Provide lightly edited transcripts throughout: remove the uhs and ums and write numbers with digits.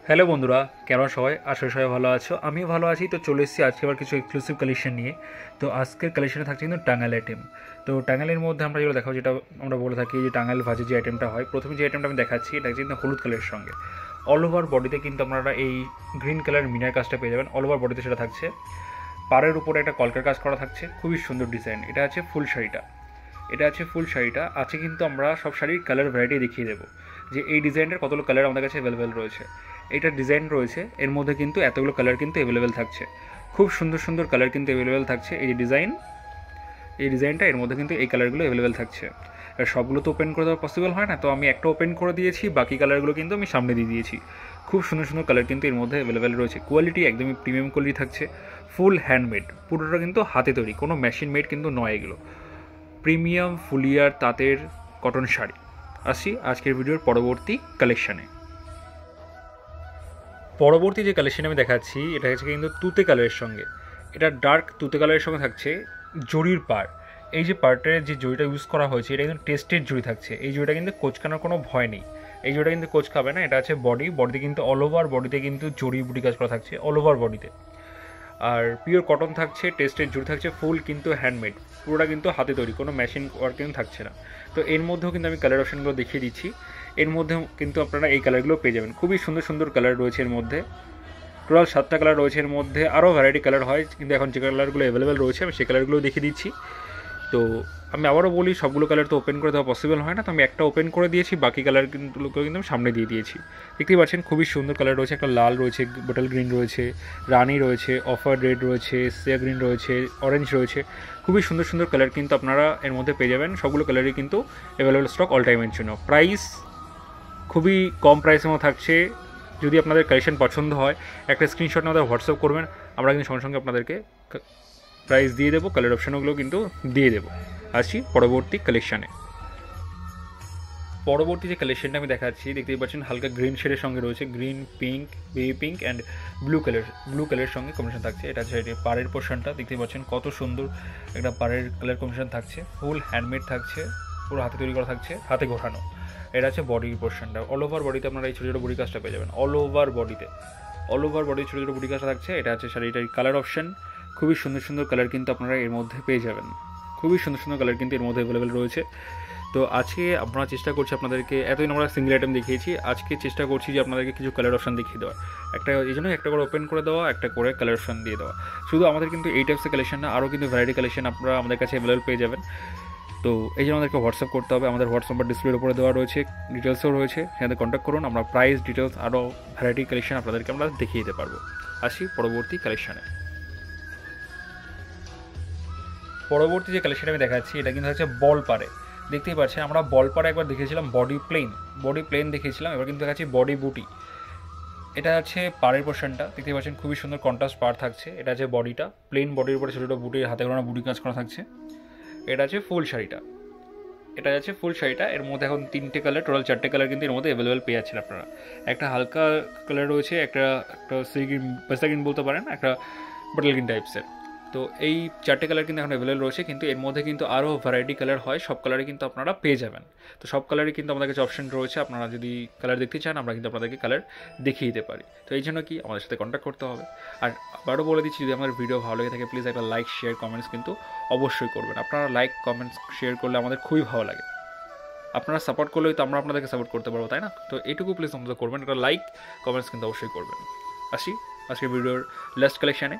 Hello বন্ধুরা, কেমন সবাই? আশা করি সবাই ভালো আছো। আমিও ভালো আছি। তো চলে এসেছি আজকে আবার কিছু এক্সক্লুসিভ কালেকশন নিয়ে। তো আজকের কালেকশনে থাকছে কিন্তু টাঙ্গাইল আইটেম। তো টাঙ্গাইলের মধ্যে আমরা যেগুলো দেখাবো, যেটা আমরা বলে থাকি যে টাঙ্গাইল ভাজে যে আইটেমটা হয়, প্রথমে যে আইটেমটা আমি দেখাচ্ছি এটা হচ্ছে কিন্তু হলুদ কালারের সঙ্গে অল ওভার বডিতে কিন্তু আপনারা এই গ্রিন কালার মিনার কাজটা পেয়ে যাবেন। অল ওভার বডিতে সেটা থাকছে, পাড়ের উপরে একটা কলকার কাজ করা থাকছে, খুবই সুন্দর ডিজাইন। এটা আছে ফুল শাড়িটা, এটা আছে ফুল শাড়িটা আছে কিন্তু আমরা সব শাড়ির কালার ভ্যারাইটি দেখিয়ে দেবো যে এই ডিজাইনটার কতগুলো কালার আমাদের কাছে অ্যাভেলেবেল রয়েছে। এইটার ডিজাইন রয়েছে, এর মধ্যে কিন্তু এতগুলো কালার কিন্তু অ্যাভেলেবেল থাকছে, খুব সুন্দর সুন্দর কালার কিন্তু অ্যাভেলেবেল থাকছে। এই যে ডিজাইন, এই ডিজাইনটা এর মধ্যে কিন্তু এই কালারগুলো অ্যাভেলেবেল থাকছে। আর সবগুলো তো ওপেন করে দেওয়া পসিবল হয় না, তো আমি একটা ওপেন করে দিয়েছি, বাকি কালারগুলো কিন্তু আমি সামনে দিয়ে দিয়েছি। খুব সুন্দর সুন্দর কালার কিন্তু এর মধ্যে অ্যাভেলেবেল রয়েছে। কোয়ালিটি একদমই প্রিমিয়াম কোয়ালিটি থাকছে, ফুল হ্যান্ডমেড, পুরোটা কিন্তু হাতে তৈরি, কোনো মেশিন মেড কিন্তু নয় এগুলো। প্রিমিয়াম ফুলিয়ার তাঁতের কটন শাড়ি। আসি আজকের ভিডিওর পরবর্তী কালেকশানে। পরবর্তী যে কালেকশন আমি দেখাচ্ছি এটা হচ্ছে কিন্তু তুতে কালারের সঙ্গে, এটা ডার্ক তুতে কালারের সঙ্গে থাকছে জরির পাড়। এই যে পার্টের যে জরিটা ইউজ করা হয়েছে এটা কিন্তু টেস্টেড জরি থাকছে। এই জরিটা কিন্তু কোচকানোর কোনো ভয় নেই, এই জরিটা কিন্তু কোচ খাবে না। এটা আছে বডিতে কিন্তু অল ওভার বডিতে কিন্তু জরি বুটি কাজ করা থাকছে অল ওভার বডিতে। আর পিওর কটন থাকছে, টেস্টের জুড়ে থাকছে, ফুল কিন্তু হ্যান্ডমেড, পুরোটা কিন্তু হাতে তৈরি, কোনো মেশিন ওয়ার্ক কিন্তু থাকছে না। তো এর মধ্যেও কিন্তু আমি কালার অপশানগুলো দেখিয়ে দিচ্ছি, এর মধ্যেও কিন্তু আপনারা এই কালারগুলো পেয়ে যাবেন। খুবই সুন্দর সুন্দর কালার রয়েছে এর মধ্যে, টোটাল 7টা কালার রয়েছে এর মধ্যে। আরও ভ্যারাইটি কালার হয়, কিন্তু এখন যে কালারগুলো অ্যাভেলেবেল রয়েছে আমি সেই কালারগুলো দেখিয়ে দিচ্ছি। তো আমি আবারও বলি, সবগুলো কালার তো ওপেন করে দেওয়া পসিবল হয় না, তো আমি একটা ওপেন করে দিয়েছি, বাকি কালার কিন্তু আমি সামনে দিয়ে দিয়েছি। দেখতেই পাচ্ছেন খুবই সুন্দর কালার রয়েছে, একটা লাল রয়েছে, বোটল গ্রিন রয়েছে, রানি রয়েছে, অফার রেড রয়েছে, সিয়া গ্রিন রয়েছে, অরেঞ্জ রয়েছে। খুবই সুন্দর সুন্দর কালার কিন্তু আপনারা এর মধ্যে পেয়ে যাবেন। সবগুলো কালারই কিন্তু অ্যাভেলেবেল স্টক অল টাইমের জন্য। প্রাইস খুবই কম প্রাইসের মধ্যে থাকছে। যদি আপনাদের কালেকশন পছন্দ হয় একটা স্ক্রিনশট আমাদের হোয়াটসঅ্যাপ করবেন, আমরা কিন্তু সঙ্গে সঙ্গে আপনাদেরকে প্রাইস দিয়ে দেবো, কালার অপশানগুলো কিন্তু দিয়ে দেবো। আসি পরবর্তী কালেকশানে। পরবর্তী যে কালেকশনটা আমি দেখাচ্ছি দেখতেই পাচ্ছেন হালকা গ্রিন শেডের সঙ্গে রয়েছে, green, pink, baby pink and blue কালারের সঙ্গে কম্বিনেশন থাকছে। এটা হচ্ছে পাড়ের পোর্শনটা, দেখতেই পাচ্ছেন কত সুন্দর একটা পাড়ের কালার কম্বিনেশন থাকছে, ফুল হ্যান্ডমেড থাকছে, পুরো হাতে তৈরি করা থাকছে, হাতে ঘোরানো। এটা হচ্ছে বডির পোর্শনটা, অল ওভার বডিতে আপনারা এই ছোটো ছোটো বুড়ি কাজটা পেয়ে যাবেন। অল ওভার বডিতে ছোটো ছোটো বুড়ি কাজটা থাকছে। এটা হচ্ছে শাড়িটার কালার অপশান, খুবই সুন্দর সুন্দর কালার কিন্তু আপনারা এর মধ্যে পেয়ে যাবেন। খুবই সুন্দর সুন্দর কালার কিন্তু এর মধ্যে অ্যাভেলেবেল রয়েছে। তো আজকে আমরা চেষ্টা করছি আপনাদেরকে, এতদিন আমরা সিঙ্গেল আইটেম দেখিয়েছি, আজকে চেষ্টা করছি যে আপনাদেরকে কিছু কালার অপশান দেখিয়ে দেওয়া, একটা এই জন্য একটা করে ওপেন করে দেওয়া, একটা করে কালার অপশান দিয়ে দেওয়া। শুধু আমাদের কিন্তু এই টাইপসের কালেকশন না, আরও কিন্তু ভ্যারাইটি কালেকশন আপনারা আমাদের কাছে অ্যাভেলেবেল পেয়ে যাবেন। তো এই জন্য আমাদেরকে হোয়াটসঅ্যাপ করতে হবে, আমাদের হোয়াটসঅ্যাপ নাম্বার ডিসপ্লের উপরে দেওয়া রয়েছে, ডিটেলসও রয়েছে, সেখানে কন্ট্যাক্ট করুন। আমরা প্রাইস ডিটেলস আরও ভ্যারাইটি কালেকশন আপনাদেরকে আমরা দেখিয়ে দিতে পারবো। আসি পরবর্তী কালেকশানে। পরবর্তী যে কালেকশন আমি দেখাচ্ছি এটা কিন্তু হচ্ছে বল পারে। দেখতেই পাচ্ছেন আমরা বল পারে একবার দেখিয়েছিলাম বডি প্লেন দেখিয়েছিলাম, এবার কিন্তু দেখাচ্ছি বডি বুটি। এটা আছে পাড়ের পোর্শনটা, দেখতে পাচ্ছেন খুবই সুন্দর কন্ট্রাস্ট পাড় থাকছে। এটা আছে বডিটা, প্লেন বডির উপরে ছোটো ছোটো বুটির হাতে গোনা বুটি কাজ করা থাকছে। এটা আছে ফুল শাড়িটা, এটা আছে ফুল শাড়িটা। এর মধ্যে এখন 3টে কালার, টোটাল 4টে কালার কিন্তু এর মধ্যে অ্যাভেলেবেল পেয়ে যাচ্ছেন আপনারা। একটা হালকা কালার রয়েছে, একটা সি গ্রিন, পেস্তা গ্রিন বলতে পারেন, একটা বটল গ্রিন টাইপসের। তো এই 4টে কালার কিন্তু এখন অ্যাভেলেবেল রয়েছে, কিন্তু এর মধ্যে কিন্তু আরও ভ্যারাইটি কালার হয়, সব কালারই কিন্তু আপনারা পেয়ে যাবেন। তো সব কালারই কিন্তু আমাদের কাছে অপশন রয়েছে, আপনারা যদি কালার দেখতে চান আমরা কিন্তু আপনাদেরকে কালার দেখিয়ে দিতে পারি। তো এই জন্য কি আমাদের সাথে কন্ট্যাক্ট করতে হবে। আর আবারও বলে দিচ্ছি, যদি আমার ভিডিও ভালো লেগে থাকে প্লিজ একটা লাইক, শেয়ার, কমেন্টস কিন্তু অবশ্যই করবেন। আপনারা লাইক, কমেন্টস, শেয়ার করলে আমাদের খুবই ভালো লাগে। আপনারা সাপোর্ট করলেই তো আমরা আপনাদেরকে সাপোর্ট করতে পারবো, তাই না? তো এইটুকু প্লিজ আমাদের করবেন, একটা লাইক, কমেন্টস কিন্তু অবশ্যই করবেন। আসি আজকের ভিডিওর লাস্ট কালেকশানে।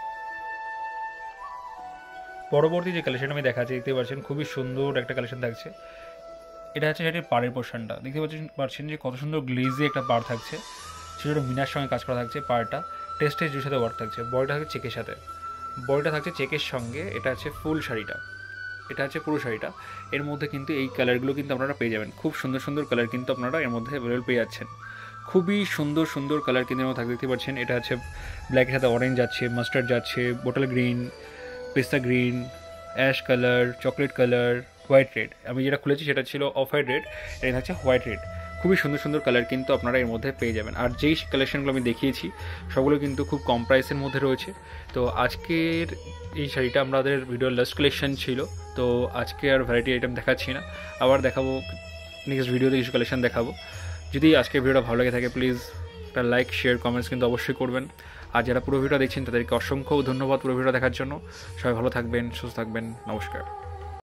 পরবর্তী যে কালেকশন আমি দেখাচ্ছি দেখতে পাচ্ছেন খুবই সুন্দর একটা কালেকশন থাকছে। এটা হচ্ছে সেটির পাড়ের পোর্শনটা, দেখতে পাচ্ছেন যে কত সুন্দর গ্লেজি একটা পাড় থাকছে, সেটা মিনার সঙ্গে কাজ করা থাকছে। পাড়টা টেস্টের জুর সাথে ওয়ার্ক থাকছে, বডিটা থাকছে চেকের সাথে, বডিটা থাকছে চেকের সঙ্গে। এটা হচ্ছে ফুল শাড়িটা, এটা হচ্ছে পুরো শাড়িটা। এর মধ্যে কিন্তু এই কালারগুলো কিন্তু আপনারা পেয়ে যাবেন, খুব সুন্দর সুন্দর কালার কিন্তু আপনারা এর মধ্যে অ্যাভেলেবল পেয়ে যাচ্ছেন। খুবই সুন্দর সুন্দর কালার কিন্তু এর মধ্যে থাকতে দেখতে পাচ্ছেন। এটা হচ্ছে ব্ল্যাকের সাথে অরেঞ্জ যাচ্ছে, মাস্টার্ড যাচ্ছে, বোটল গ্রিন, পেস্তা green, ash colour, chocolate colour, white red. আমি যেটা খুলেছি সেটা ছিল অফ হোয়াইট রেড, এটা হচ্ছে হোয়াইট রেড। খুবই সুন্দর সুন্দর কালার কিন্তু আপনারা এর মধ্যে পেয়ে যাবেন। আর যেই কালেকশনগুলো আমি দেখিয়েছি সবগুলো কিন্তু খুব কম প্রাইসের মধ্যে রয়েছে। তো আজকের এই শাড়িটা আমাদের ভিডিওর লাস্ট কালেকশন ছিল, তো আজকে আর ভ্যারাইটি আইটেম দেখাচ্ছি না, আবার দেখাবো নেক্সট ভিডিওতে কিছু কালেকশন দেখাবো। যদি আজকের ভিডিওটা ভালো লেগে থাকে প্লিজ একটা লাইক শেয়ার কমেন্টস কিন্তু অবশ্যই করবেন। আর যারা পুরো ভিডিও দেখছেন তাদেরকে অসংখ্য ধন্যবাদ পুরো ভিডিও দেখার জন্য। সবাই ভালো থাকবেন, সুস্থ থাকবেন, নমস্কার।